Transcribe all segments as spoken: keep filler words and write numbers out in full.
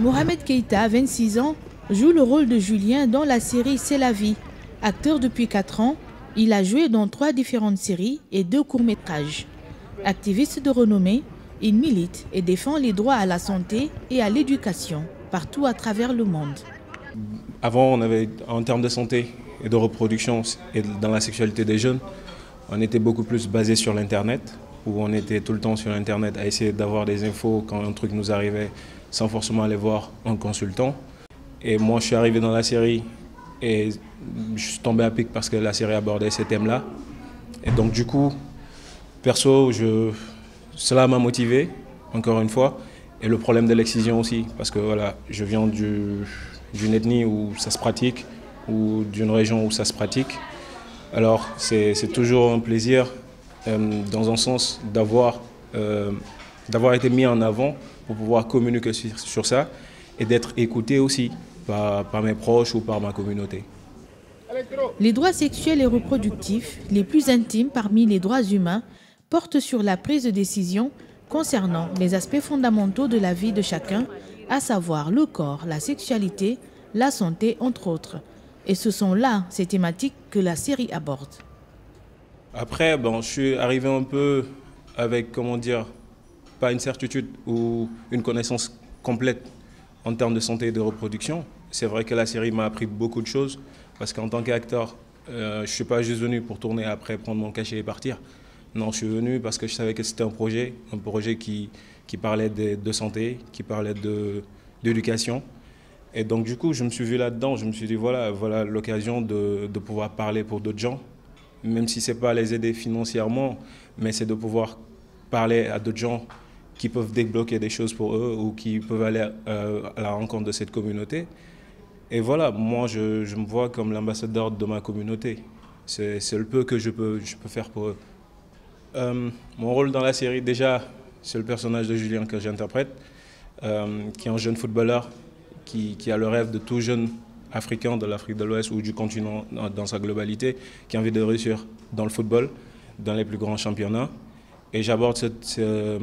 Mohamed Keïta, vingt-six ans, joue le rôle de Julien dans la série C'est la vie. Acteur depuis quatre ans, il a joué dans trois différentes séries et deux courts-métrages. Activiste de renommée, il milite et défend les droits à la santé et à l'éducation partout à travers le monde. Avant, on avait, en termes de santé et de reproduction et dans la sexualité des jeunes, on était beaucoup plus basé sur l'Internet, où on était tout le temps sur l'Internet à essayer d'avoir des infos quand un truc nous arrivait sans forcément aller voir un consultant. Et moi, je suis arrivé dans la série et je suis tombé à pic parce que la série abordait ces thèmes-là. Et donc du coup, perso, je, cela m'a motivé, encore une fois. Et le problème de l'excision aussi, parce que voilà, je viens du, d'une ethnie où ça se pratique, ou d'une région où ça se pratique. Alors c'est toujours un plaisir, euh, dans un sens, d'avoir euh, d'avoir été mis en avant pour pouvoir communiquer sur, sur ça et d'être écouté aussi par, par mes proches ou par ma communauté. Les droits sexuels et reproductifs, les plus intimes parmi les droits humains, portent sur la prise de décision concernant les aspects fondamentaux de la vie de chacun, à savoir le corps, la sexualité, la santé, entre autres. Et ce sont là ces thématiques que la série aborde. Après, bon, je suis arrivé un peu avec, comment dire, pas une certitude ou une connaissance complète en termes de santé et de reproduction. C'est vrai que la série m'a appris beaucoup de choses parce qu'en tant qu'acteur, euh, je ne suis pas juste venu pour tourner après, prendre mon cachet et partir. Non, je suis venu parce que je savais que c'était un projet, un projet qui, qui parlait de, de santé, qui parlait d'éducation. Et donc du coup, je me suis vu là-dedans, je me suis dit voilà, voilà l'occasion de, de pouvoir parler pour d'autres gens, même si ce n'est pas les aider financièrement, mais c'est de pouvoir parler à d'autres gens qui peuvent débloquer des choses pour eux ou qui peuvent aller euh, à la rencontre de cette communauté. Et voilà, moi je, je me vois comme l'ambassadeur de ma communauté. C'est le peu que je peux, je peux faire pour eux. Euh, mon rôle dans la série, déjà, c'est le personnage de Julien que j'interprète, euh, qui est un jeune footballeur qui, qui a le rêve de tout jeune africain de l'Afrique de l'Ouest ou du continent dans, dans sa globalité, qui a envie de réussir dans le football, dans les plus grands championnats. Et j'aborde ce, ce,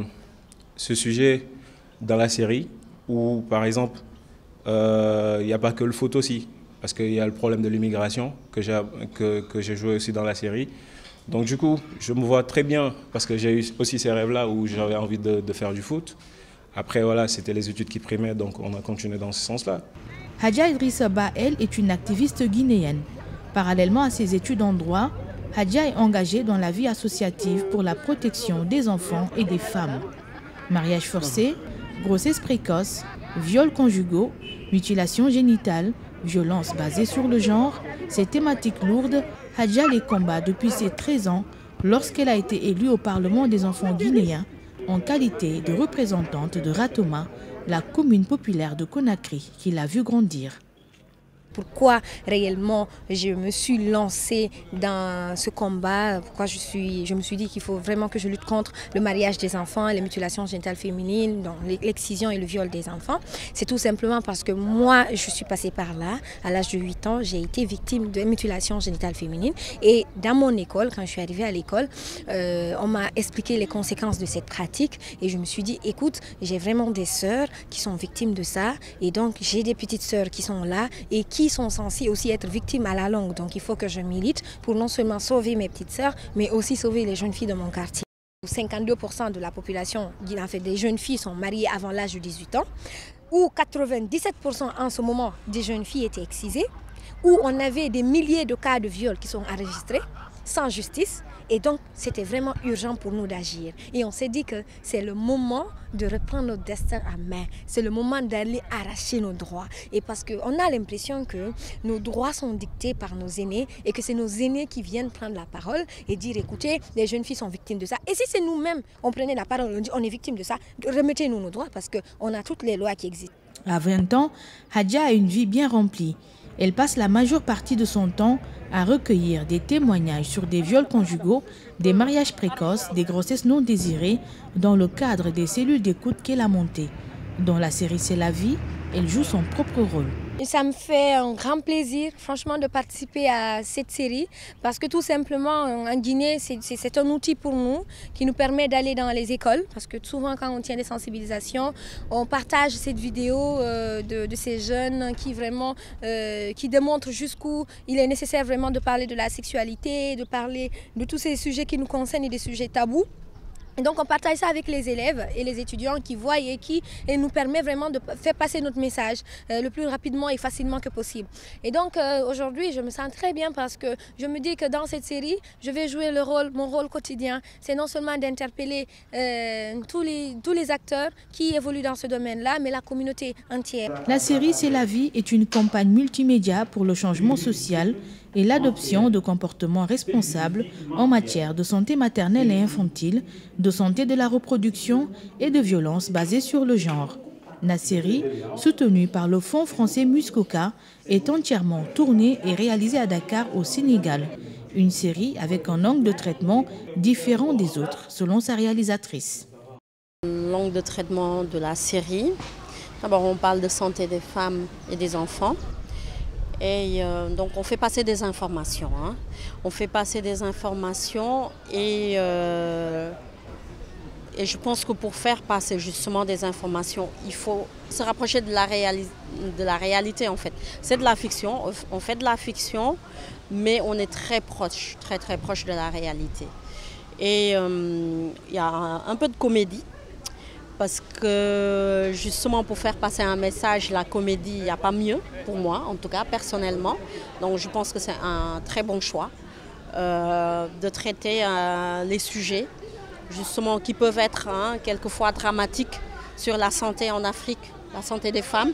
ce sujet dans la série où, par exemple, il euh, n'y a pas que le foot aussi, parce qu'il y a le problème de l'immigration que j'ai que, que j'ai joué aussi dans la série. Donc du coup, je me vois très bien, parce que j'ai eu aussi ces rêves-là où j'avais envie de, de faire du foot. Après, voilà, c'était les études qui primaient, donc on a continué dans ce sens-là. Hadja Idrissa Ba, elle, est une activiste guinéenne. Parallèlement à ses études en droit, Hadja est engagée dans la vie associative pour la protection des enfants et des femmes. Mariage forcé, grossesse précoce, viols conjugaux, mutilation génitale, violences basées sur le genre, ces thématiques lourdes, Hadja les combat depuis ses treize ans lorsqu'elle a été élue au Parlement des enfants guinéens en qualité de représentante de Ratoma, la commune populaire de Conakry qui l'a vu grandir. Pourquoi réellement je me suis lancée dans ce combat, pourquoi je, suis, je me suis dit qu'il faut vraiment que je lutte contre le mariage des enfants, les mutilations génitales féminines, l'excision et le viol des enfants. C'est tout simplement parce que moi, je suis passée par là, à l'âge de huit ans, j'ai été victime de mutilations génitales féminines. Et dans mon école, quand je suis arrivée à l'école, euh, on m'a expliqué les conséquences de cette pratique et je me suis dit, écoute, j'ai vraiment des sœurs qui sont victimes de ça et donc j'ai des petites sœurs qui sont là et qui sont censées aussi être victimes à la longue. Donc il faut que je milite pour non seulement sauver mes petites sœurs, mais aussi sauver les jeunes filles de mon quartier. cinquante-deux pour cent de la population, en fait, des jeunes filles sont mariées avant l'âge de dix-huit ans, où quatre-vingt-dix-sept pour cent en ce moment des jeunes filles étaient excisées, où on avait des milliers de cas de viol qui sont enregistrés sans justice. Et donc, c'était vraiment urgent pour nous d'agir. Et on s'est dit que c'est le moment de reprendre notre destin à main. C'est le moment d'aller arracher nos droits. Et parce qu'on a l'impression que nos droits sont dictés par nos aînés et que c'est nos aînés qui viennent prendre la parole et dire, écoutez, les jeunes filles sont victimes de ça. Et si c'est nous-mêmes, on prenait la parole, on dit, on est victime de ça, remettez-nous nos droits parce qu'on a toutes les lois qui existent. À vingt ans, Hadja a une vie bien remplie. Elle passe la majeure partie de son temps à recueillir des témoignages sur des viols conjugaux, des mariages précoces, des grossesses non désirées, dans le cadre des cellules d'écoute qu'elle a montées. Dans la série C'est la vie, elle joue son propre rôle. Et ça me fait un grand plaisir, franchement, de participer à cette série parce que tout simplement, en Guinée, c'est un outil pour nous qui nous permet d'aller dans les écoles parce que souvent, quand on tient des sensibilisations, on partage cette vidéo euh, de, de ces jeunes qui vraiment, euh, qui démontrent jusqu'où il est nécessaire vraiment de parler de la sexualité, de parler de tous ces sujets qui nous concernent et des sujets tabous. Et donc on partage ça avec les élèves et les étudiants qui voient et qui et nous permet vraiment de faire passer notre message euh, le plus rapidement et facilement que possible. Et donc euh, aujourd'hui je me sens très bien parce que je me dis que dans cette série je vais jouer le rôle, mon rôle quotidien. C'est non seulement d'interpeller euh, tous les, tous les acteurs qui évoluent dans ce domaine-là, mais la communauté entière. La série C'est la vie est une campagne multimédia pour le changement social et l'adoption de comportements responsables en matière de santé maternelle et infantile, de santé de la reproduction et de violences basées sur le genre. La série, soutenue par le Fonds français Muskoka, est entièrement tournée et réalisée à Dakar au Sénégal. Une série avec un angle de traitement différent des autres, selon sa réalisatrice. L'angle de traitement de la série, d'abord on parle de santé des femmes et des enfants. Et euh, donc on fait passer des informations. Hein. On fait passer des informations et, euh, et je pense que pour faire passer justement des informations, il faut se rapprocher de la, réali de la réalité en fait. C'est de la fiction, on fait de la fiction, mais on est très proche, très très proche de la réalité. Et euh, il y a un peu de comédie. Parce que justement pour faire passer un message, la comédie, il n'y a pas mieux pour moi, en tout cas personnellement. Donc je pense que c'est un très bon choix euh, de traiter euh, les sujets justement qui peuvent être hein, quelquefois dramatiques sur la santé en Afrique, la santé des femmes.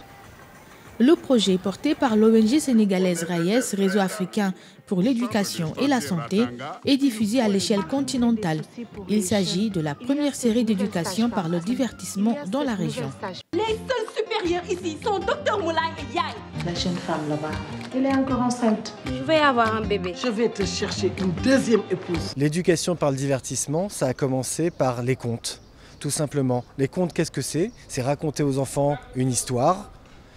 Le projet porté par l'O N G sénégalaise RAIES, Réseau africain pour l'éducation et la santé, est diffusé à l'échelle continentale. Il s'agit de la première série d'éducation par le divertissement dans la région. Les seuls supérieurs ici sont Docteur Moulay et Yaye. La jeune femme là-bas, elle est encore enceinte. Je vais avoir un bébé. Je vais te chercher une deuxième épouse. L'éducation par le divertissement, ça a commencé par les contes, tout simplement. Les contes, qu'est-ce que c'est? C'est raconter aux enfants une histoire.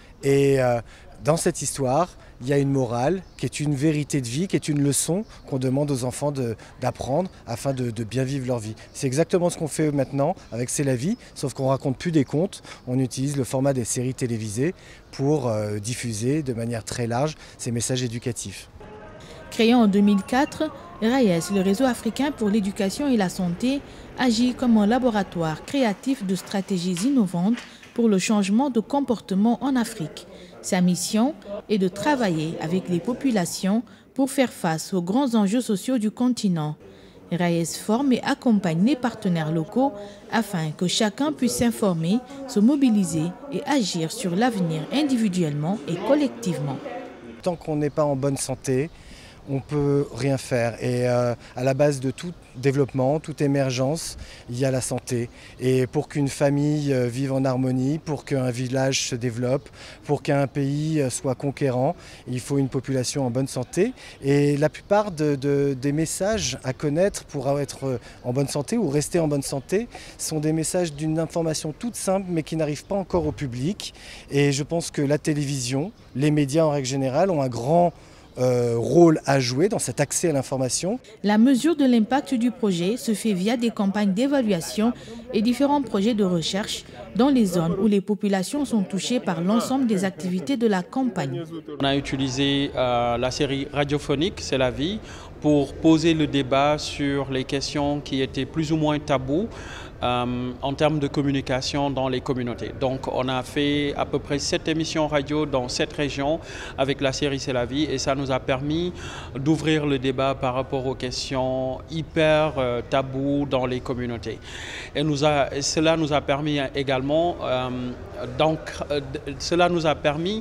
Et euh, dans cette histoire, il y a une morale qui est une vérité de vie, qui est une leçon qu'on demande aux enfants d'apprendre afin de, de bien vivre leur vie. C'est exactement ce qu'on fait maintenant avec C'est la vie, sauf qu'on ne raconte plus des contes, on utilise le format des séries télévisées pour euh, diffuser de manière très large ces messages éducatifs. Créé en deux mille quatre, RAIES, le Réseau africain pour l'éducation et la santé, agit comme un laboratoire créatif de stratégies innovantes pour le changement de comportement en Afrique. Sa mission est de travailler avec les populations pour faire face aux grands enjeux sociaux du continent. RAIES forme et accompagne les partenaires locaux afin que chacun puisse s'informer, se mobiliser et agir sur l'avenir individuellement et collectivement. Tant qu'on n'est pas en bonne santé, on ne peut rien faire. Et euh, à la base de tout développement, toute émergence, il y a la santé. Et pour qu'une famille euh, vive en harmonie, pour qu'un village se développe, pour qu'un pays euh, soit conquérant, il faut une population en bonne santé. Et la plupart de, de, des messages à connaître pour être en bonne santé ou rester en bonne santé sont des messages d'une information toute simple mais qui n'arrive pas encore au public. Et je pense que la télévision, les médias en règle générale ont un grand Euh, rôle à jouer dans cet accès à l'information. La mesure de l'impact du projet se fait via des campagnes d'évaluation et différents projets de recherche dans les zones où les populations sont touchées par l'ensemble des activités de la campagne. On a utilisé euh, la série radiophonique C'est la vie pour poser le débat sur les questions qui étaient plus ou moins tabous Euh, en termes de communication dans les communautés. Donc on a fait à peu près sept émissions radio dans sept régions avec la série C'est la vie et ça nous a permis d'ouvrir le débat par rapport aux questions hyper euh, tabous dans les communautés. Et nous a, cela nous a permis également, euh, donc, euh, cela nous a permis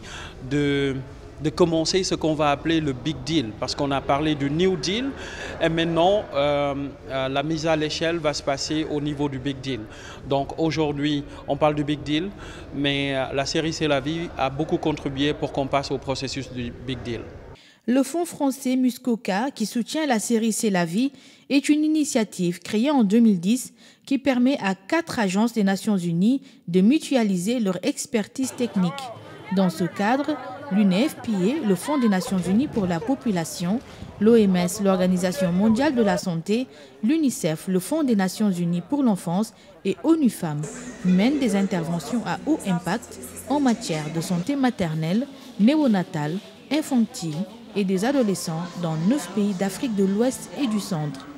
de de commencer ce qu'on va appeler le Big Deal, parce qu'on a parlé du New Deal et maintenant euh, euh, la mise à l'échelle va se passer au niveau du Big Deal. Donc aujourd'hui on parle du Big Deal, mais euh, la série C'est la vie a beaucoup contribué pour qu'on passe au processus du Big Deal. Le Fonds français Muskoka, qui soutient la série C'est la vie, est une initiative créée en deux mille dix qui permet à quatre agences des Nations Unies de mutualiser leur expertise technique. Dans ce cadre, l'U N F P A, le Fonds des Nations Unies pour la population, l'O M S, l'Organisation mondiale de la santé, l'UNICEF, le Fonds des Nations Unies pour l'enfance et ONU Femmes mènent des interventions à haut impact en matière de santé maternelle, néonatale, infantile et des adolescents dans neuf pays d'Afrique de l'Ouest et du Centre.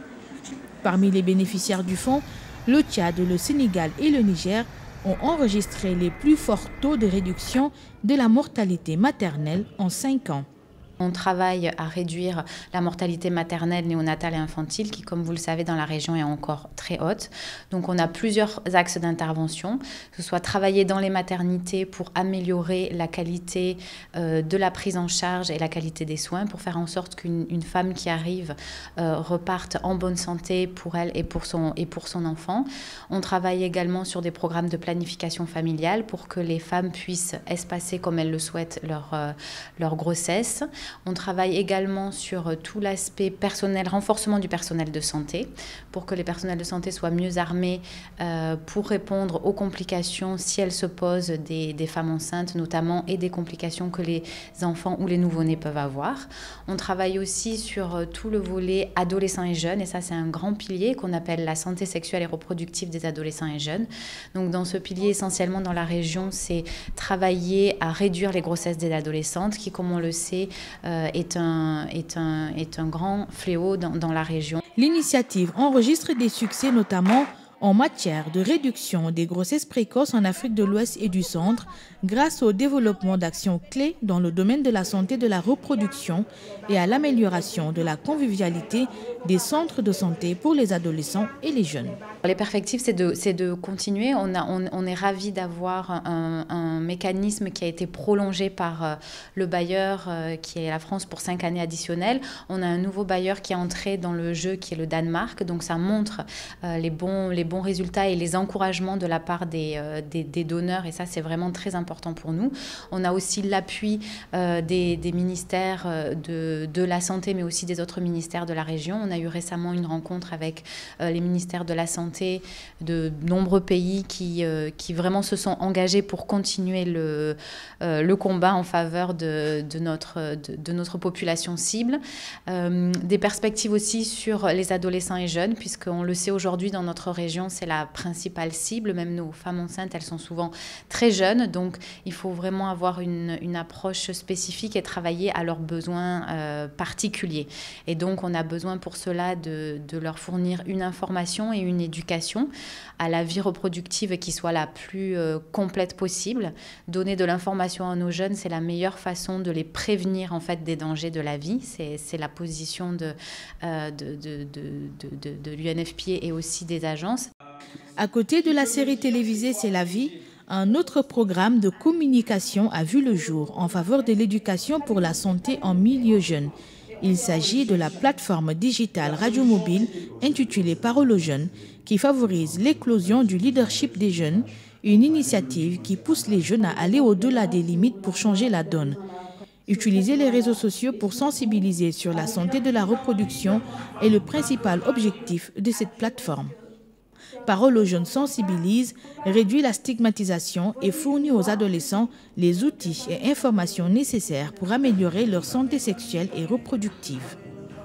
Parmi les bénéficiaires du fonds, le Tchad, le Sénégal et le Niger ont enregistré les plus forts taux de réduction de la mortalité maternelle en cinq ans. On travaille à réduire la mortalité maternelle, néonatale et infantile qui, comme vous le savez, dans la région est encore très haute. Donc on a plusieurs axes d'intervention, que ce soit travailler dans les maternités pour améliorer la qualité euh, de la prise en charge et la qualité des soins, pour faire en sorte qu'une une femme qui arrive euh, reparte en bonne santé pour elle et pour, son, et pour son enfant. On travaille également sur des programmes de planification familiale pour que les femmes puissent espacer comme elles le souhaitent leur, euh, leur grossesse. On travaille également sur tout l'aspect personnel, renforcement du personnel de santé, pour que les personnels de santé soient mieux armés euh, pour répondre aux complications si elles se posent des, des femmes enceintes notamment, et des complications que les enfants ou les nouveau-nés peuvent avoir. On travaille aussi sur tout le volet adolescents et jeunes, et ça c'est un grand pilier qu'on appelle la santé sexuelle et reproductive des adolescents et jeunes. Donc dans ce pilier, essentiellement dans la région, c'est travailler à réduire les grossesses des adolescentes qui, comme on le sait, Euh, est, un, est, un, est un grand fléau dans, dans la région. L'initiative enregistre des succès notamment en matière de réduction des grossesses précoces en Afrique de l'Ouest et du Centre grâce au développement d'actions clés dans le domaine de la santé de la reproduction et à l'amélioration de la convivialité des centres de santé pour les adolescents et les jeunes. Les perspectives, c'est de, c'est de continuer. On, a, on, on est ravis d'avoir un, un mécanisme qui a été prolongé par euh, le bailleur euh, qui est la France pour cinq années additionnelles. On a un nouveau bailleur qui est entré dans le jeu qui est le Danemark. Donc ça montre euh, les, bons, les bons résultats et les encouragements de la part des, euh, des, des donneurs, et ça c'est vraiment très important pour nous. On a aussi l'appui euh, des, des ministères de, de la santé, mais aussi des autres ministères de la région. On a eu récemment une rencontre avec euh, les ministères de la santé de nombreux pays qui, euh, qui vraiment se sont engagés pour continuer le, euh, le combat en faveur de, de, notre, de, de notre population cible. Euh, des perspectives aussi sur les adolescents et jeunes, puisqu'on le sait aujourd'hui dans notre région, c'est la principale cible. Même nos femmes enceintes, elles sont souvent très jeunes, donc il faut vraiment avoir une, une approche spécifique et travailler à leurs besoins euh, particuliers. Et donc on a besoin pour cela de, de leur fournir une information et une éducation à la vie reproductive qui soit la plus euh, complète possible. Donner de l'information à nos jeunes, c'est la meilleure façon de les prévenir en fait des dangers de la vie. C'est, c'est la position de, euh, de, de, de, de, de, de l'U N F P A et aussi des agences. À côté de la série télévisée C'est la vie, un autre programme de communication a vu le jour en faveur de l'éducation pour la santé en milieu jeune. Il s'agit de la plateforme digitale Radio Mobile intitulée Parole aux jeunes qui favorise l'éclosion du leadership des jeunes, une initiative qui pousse les jeunes à aller au-delà des limites pour changer la donne. Utiliser les réseaux sociaux pour sensibiliser sur la santé de la reproduction est le principal objectif de cette plateforme. Parole aux jeunes sensibilise, réduit la stigmatisation et fournit aux adolescents les outils et informations nécessaires pour améliorer leur santé sexuelle et reproductive.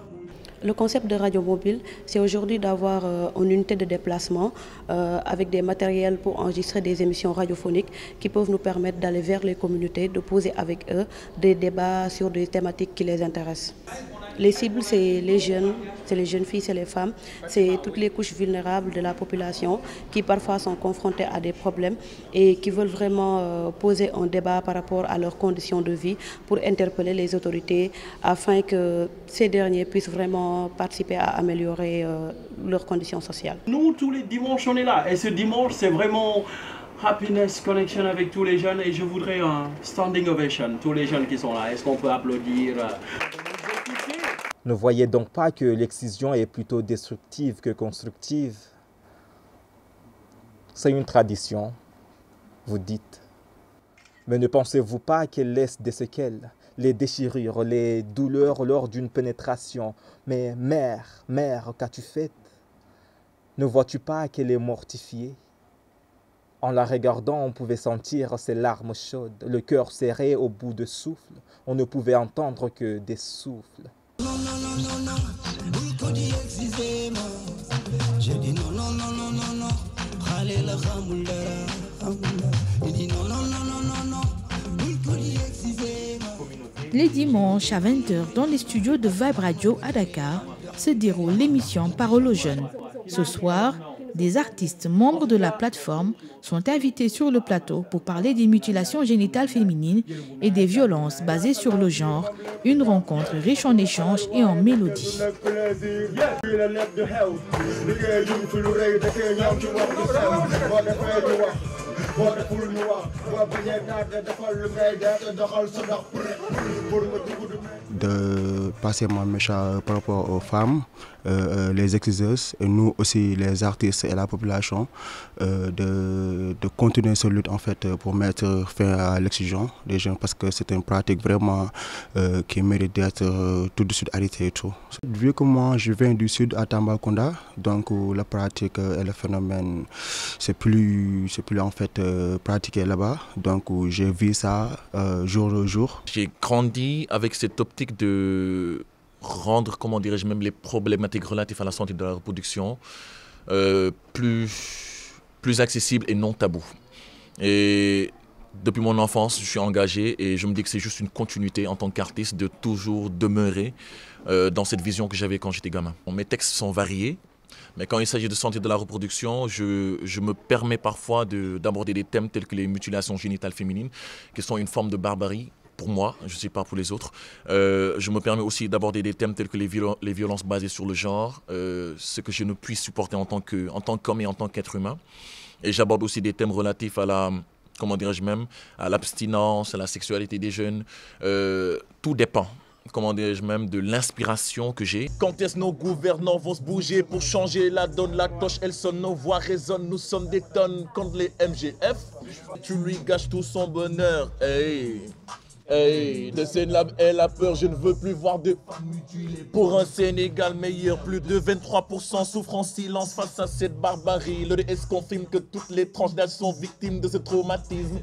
Le concept de Radio Mobile, c'est aujourd'hui d'avoir euh, une unité de déplacement euh, avec des matériels pour enregistrer des émissions radiophoniques qui peuvent nous permettre d'aller vers les communautés, de poser avec eux des débats sur des thématiques qui les intéressent. Les cibles, c'est les jeunes, c'est les jeunes filles, c'est les femmes, c'est toutes les couches vulnérables de la population qui parfois sont confrontées à des problèmes et qui veulent vraiment euh, poser un débat par rapport à leurs conditions de vie pour interpeller les autorités afin que ces derniers puissent vraiment participer à améliorer euh, leurs conditions sociales. Nous, tous les dimanches, on est là et ce dimanche, c'est vraiment happiness connection avec tous les jeunes et je voudrais un standing ovation, tous les jeunes qui sont là. Est-ce qu'on peut applaudir? Ne voyez donc pas que l'excision est plutôt destructive que constructive. C'est une tradition, vous dites. Mais ne pensez-vous pas qu'elle laisse des séquelles, les déchirures, les douleurs lors d'une pénétration? Mais mère, mère, qu'as-tu fait? Ne vois-tu pas qu'elle est mortifiée? En la regardant, on pouvait sentir ses larmes chaudes, le cœur serré au bout de souffle. On ne pouvait entendre que des souffles. Les dimanches à vingt heures, dans les studios de Vibe Radio à Dakar, se déroule l'émission Parole aux jeunes. Ce soir, des artistes membres de la plateforme sont invités sur le plateau pour parler des mutilations génitales féminines et des violences basées sur le genre. Une rencontre riche en échanges et en mélodies. De passer mon message par rapport aux femmes, euh, les exciseuses, et nous aussi les artistes et la population, euh, de, de continuer cette lutte en fait pour mettre fin à l'excision des jeunes parce que c'est une pratique vraiment euh, qui mérite d'être euh, tout de suite arrêtée et tout. Vu que moi je viens du sud à Tambacounda, donc où la pratique et le phénomène c'est plus, c'est plus en fait euh, pratiqué là-bas, donc où j'ai vu ça euh, jour le jour. J'ai grandi avec cette optique de rendre, comment dirais-je, même les problématiques relatives à la santé de la reproduction euh, plus, plus accessibles et non tabous. Et depuis mon enfance, je suis engagé et je me dis que c'est juste une continuité en tant qu'artiste de toujours demeurer euh, dans cette vision que j'avais quand j'étais gamin. Mes textes sont variés, mais quand il s'agit de santé de la reproduction, je, je me permets parfois d'aborder des thèmes tels que les mutilations génitales féminines, qui sont une forme de barbarie pour moi, je ne sais pas pour les autres. Euh, je me permets aussi d'aborder des thèmes tels que les, viol les violences basées sur le genre, euh, ce que je ne puis supporter en tant que, en tant qu'homme et en tant qu'être humain. Et j'aborde aussi des thèmes relatifs à la, comment dirais-je même, à l'abstinence, à la sexualité des jeunes. Euh, tout dépend, comment dirais-je même, de l'inspiration que j'ai. Quand est-ce nos gouvernants vont se bouger pour changer la donne? La cloche, elle sonne, nos voix résonnent, nous sommes des tonnes contre les M G F. Tu lui gâches tout son bonheur, hey. Hey, de Sénab et la peur, je ne veux plus voir de... Pour un Sénégal meilleur, plus de vingt-trois pour cent souffrent en silence face à cette barbarie. Le D S confirme que toutes les tranches d'âge sont victimes de ce traumatisme.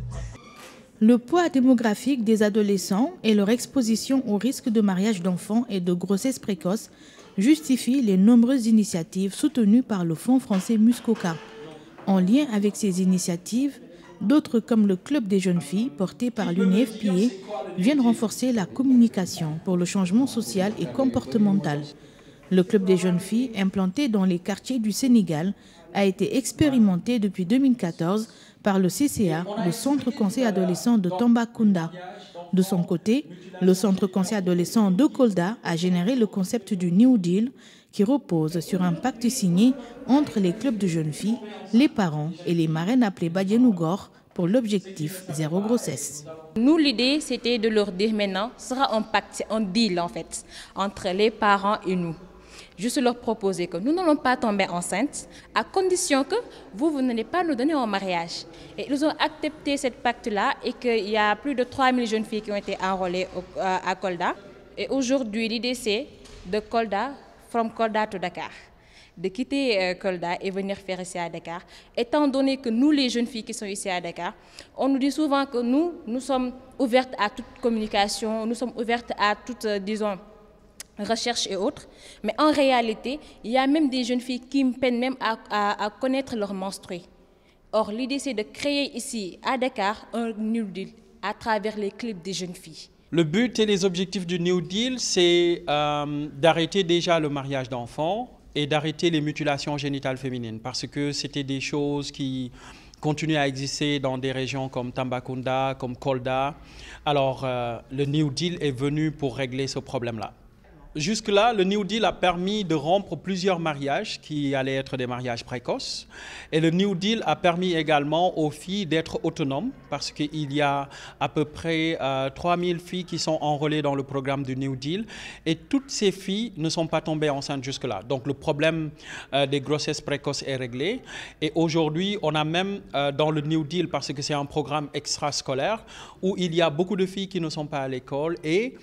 Le poids démographique des adolescents et leur exposition au risque de mariage d'enfants et de grossesse précoce justifient les nombreuses initiatives soutenues par le Fonds français Muskoka. En lien avec ces initiatives, d'autres comme le Club des jeunes filles, porté par l'U N I F P A, viennent renforcer la communication pour le changement social et comportemental. Le Club des jeunes filles, implanté dans les quartiers du Sénégal, a été expérimenté depuis deux mille quatorze par le C C A, le Centre Conseil Adolescent de Tambacounda. De son côté, le Centre Conseil Adolescent de Kolda a généré le concept du New Deal, qui repose sur un pacte signé entre les clubs de jeunes filles, les parents et les marraines appelées Badianougor pour l'objectif zéro grossesse. Nous, l'idée, c'était de leur dire maintenant, ce sera un pacte, un deal en fait, entre les parents et nous. Juste leur proposer que nous n'allons pas tomber enceintes, à condition que vous, vous n'allez pas nous donner en mariage. Et ils ont accepté ce pacte-là et qu'il y a plus de trois mille jeunes filles qui ont été enrôlées au, à, à Kolda. Et aujourd'hui, l'idée, c'est de Kolda, from Kolda to Dakar, de quitter euh, Kolda et venir faire ici à Dakar. Étant donné que nous, les jeunes filles qui sont ici à Dakar, on nous dit souvent que nous, nous sommes ouvertes à toute communication, nous sommes ouvertes à toute, euh, disons, recherche et autres. Mais en réalité, il y a même des jeunes filles qui peinent même à, à, à connaître leur menstruée. Or, l'idée, c'est de créer ici, à Dakar, un New Deal à travers les clips des jeunes filles. Le but et les objectifs du New Deal, c'est euh, d'arrêter déjà le mariage d'enfants et d'arrêter les mutilations génitales féminines parce que c'était des choses qui continuent à exister dans des régions comme Tambacounda, comme Kolda. Alors, euh, le New Deal est venu pour régler ce problème-là. Jusque-là, le New Deal a permis de rompre plusieurs mariages qui allaient être des mariages précoces. Et le New Deal a permis également aux filles d'être autonomes parce qu'il y a à peu près euh, trois mille filles qui sont enrôlées dans le programme du New Deal. Et toutes ces filles ne sont pas tombées enceintes jusque-là. Donc le problème euh, des grossesses précoces est réglé. Et aujourd'hui, on a même euh, dans le New Deal, parce que c'est un programme extrascolaire, où il y a beaucoup de filles qui ne sont pas à l'école et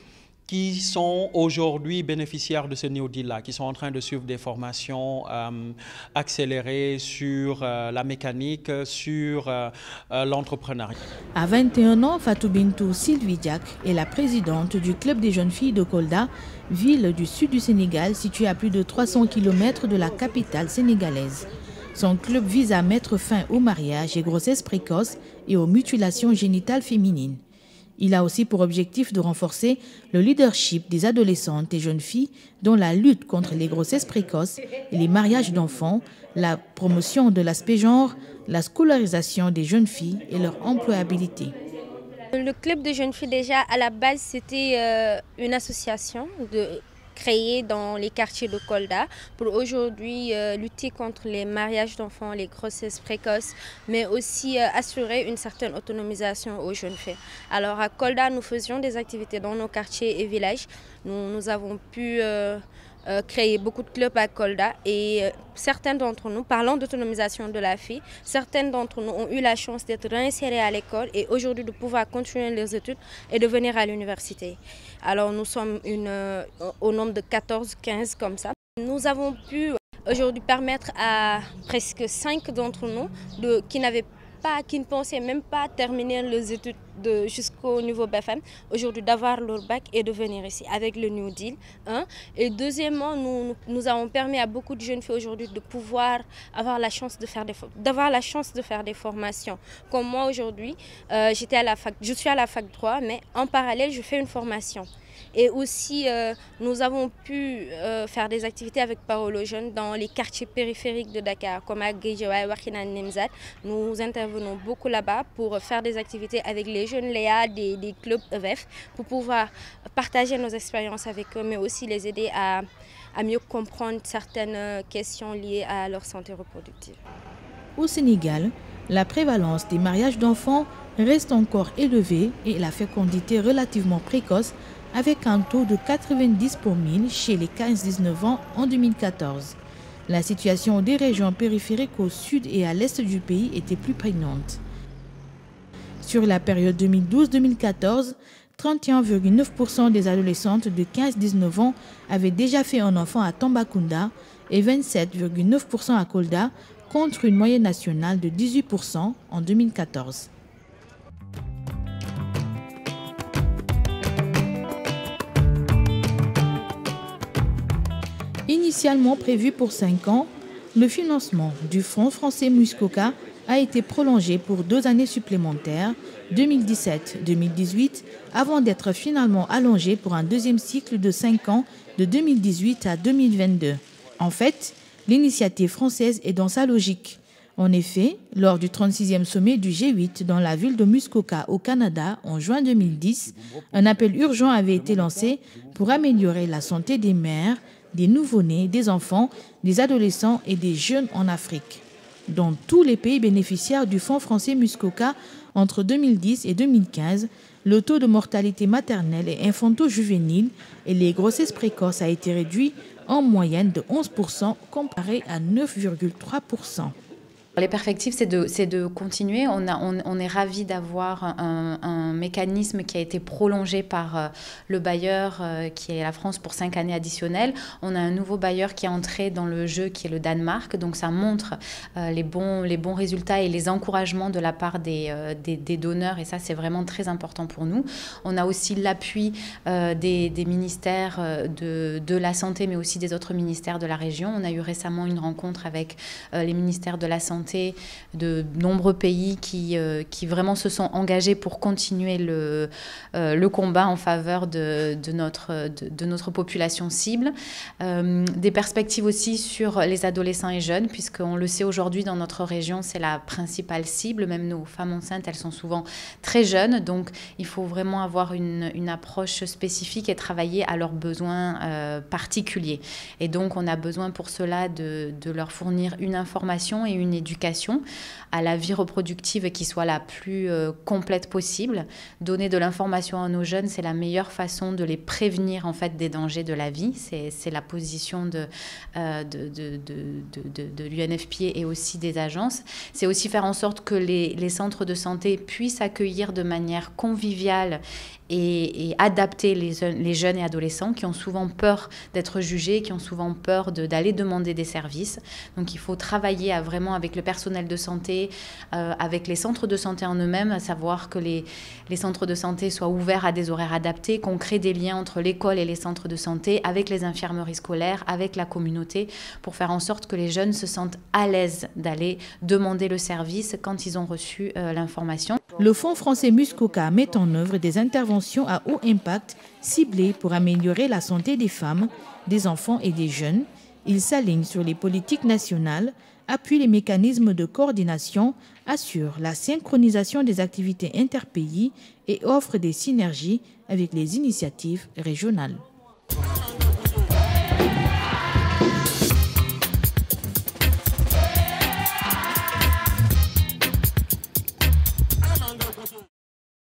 qui sont aujourd'hui bénéficiaires de ce New Deal-là, qui sont en train de suivre des formations euh, accélérées sur euh, la mécanique, sur euh, euh, l'entrepreneuriat. À vingt et un ans, Fatou Bintou Sylvie Diak est la présidente du Club des jeunes filles de Kolda, ville du sud du Sénégal située à plus de trois cents kilomètres de la capitale sénégalaise. Son club vise à mettre fin au mariage et grossesses précoces et aux mutilations génitales féminines. Il a aussi pour objectif de renforcer le leadership des adolescentes et jeunes filles dans la lutte contre les grossesses précoces et les mariages d'enfants, la promotion de l'aspect genre, la scolarisation des jeunes filles et leur employabilité. Le club de jeunes filles, déjà, à la base, c'était euh, une association de... créée dans les quartiers de Kolda pour aujourd'hui euh, lutter contre les mariages d'enfants, les grossesses précoces, mais aussi euh, assurer une certaine autonomisation aux jeunes filles. Alors à Kolda, nous faisions des activités dans nos quartiers et villages. Nous, nous avons pu euh, euh, créer beaucoup de clubs à Kolda et euh, certains d'entre nous, parlant d'autonomisation de la fille, certaines d'entre nous ont eu la chance d'être réinsérés à l'école et aujourd'hui de pouvoir continuer leurs études et de venir à l'université. Alors nous sommes une, euh, au nombre de quatorze quinze comme ça. Nous avons pu aujourd'hui permettre à presque cinq d'entre nous de, qui n'avaient pas, qui ne pensaient même pas terminer leurs études jusqu'au niveau B F M, aujourd'hui d'avoir leur bac et de venir ici avec le New Deal. Hein. Et deuxièmement, nous, nous avons permis à beaucoup de jeunes filles aujourd'hui de pouvoir avoir la chance de faire des, d'avoir la chance de faire des formations. Comme moi aujourd'hui, euh, j'étais à la fac, je suis à la fac droit, mais en parallèle, je fais une formation. Et aussi, euh, nous avons pu euh, faire des activités avec Parole aux jeunes dans les quartiers périphériques de Dakar, comme à Guédiawaye, Wakhinane, Nimzat. Nous intervenons beaucoup là-bas pour faire des activités avec les jeunes Léa des, des clubs E V F, pour pouvoir partager nos expériences avec eux, mais aussi les aider à, à mieux comprendre certaines questions liées à leur santé reproductive. Au Sénégal, la prévalence des mariages d'enfants reste encore élevée et la fécondité relativement précoce, avec un taux de quatre-vingt-dix pour mille chez les quinze à dix-neuf ans en deux mille quatorze. La situation des régions périphériques au sud et à l'est du pays était plus prégnante. Sur la période deux mille douze à deux mille quatorze, trente et un virgule neuf pour cent des adolescentes de quinze à dix-neuf ans avaient déjà fait un enfant à Tambacounda et vingt-sept virgule neuf pour cent à Kolda, contre une moyenne nationale de dix-huit pour cent en deux mille quatorze. Initialement prévu pour cinq ans, le financement du Fonds français Muskoka a été prolongé pour deux années supplémentaires, deux mille dix-sept à deux mille dix-huit, avant d'être finalement allongé pour un deuxième cycle de cinq ans de deux mille dix-huit à deux mille vingt-deux. En fait, l'initiative française est dans sa logique. En effet, lors du trente-sixième sommet du G huit dans la ville de Muskoka au Canada en juin deux mille dix, un appel urgent avait été lancé pour améliorer la santé des mères, des nouveau-nés, des enfants, des adolescents et des jeunes en Afrique. Dans tous les pays bénéficiaires du Fonds français Muskoka, entre deux mille dix et deux mille quinze, le taux de mortalité maternelle et infanto-juvénile et les grossesses précoces a été réduit en moyenne de onze pour cent comparé à neuf virgule trois pour cent. Les perspectives, c'est de, c'est de continuer. On, a, on, on est ravis d'avoir un, un mécanisme qui a été prolongé par euh, le bailleur, euh, qui est la France, pour cinq années additionnelles. On a un nouveau bailleur qui est entré dans le jeu, qui est le Danemark. Donc ça montre euh, les, bons, les bons résultats et les encouragements de la part des, euh, des, des donneurs. Et ça, c'est vraiment très important pour nous. On a aussi l'appui euh, des, des ministères de, de la Santé, mais aussi des autres ministères de la région. On a eu récemment une rencontre avec euh, les ministères de la Santé de nombreux pays qui, euh, qui vraiment se sont engagés pour continuer le, euh, le combat en faveur de, de, notre, de, de notre population cible. Euh, des perspectives aussi sur les adolescents et jeunes, puisqu'on le sait aujourd'hui dans notre région, c'est la principale cible. Même nos femmes enceintes, elles sont souvent très jeunes. Donc, il faut vraiment avoir une, une approche spécifique et travailler à leurs besoins euh, particuliers. Et donc, on a besoin pour cela de, de leur fournir une information et une éducation éducation à la vie reproductive qui soit la plus euh, complète possible. Donner de l'information à nos jeunes, c'est la meilleure façon de les prévenir en fait des dangers de la vie. C'est la position de, euh, de, de, de, de, de l'U N F P A et aussi des agences. C'est aussi faire en sorte que les, les centres de santé puissent accueillir de manière conviviale et, et adapter les, les jeunes et adolescents qui ont souvent peur d'être jugés, qui ont souvent peur d'aller de, demander des services. Donc il faut travailler à vraiment avec le personnel de santé, euh, avec les centres de santé en eux-mêmes, à savoir que les, les centres de santé soient ouverts à des horaires adaptés, qu'on crée des liens entre l'école et les centres de santé, avec les infirmeries scolaires, avec la communauté, pour faire en sorte que les jeunes se sentent à l'aise d'aller demander le service quand ils ont reçu euh, l'information. Le Fonds français Muskoka met en œuvre des interventions à haut impact ciblées pour améliorer la santé des femmes, des enfants et des jeunes. Il s'aligne sur les politiques nationales, appuie les mécanismes de coordination, assure la synchronisation des activités interpays et offre des synergies avec les initiatives régionales.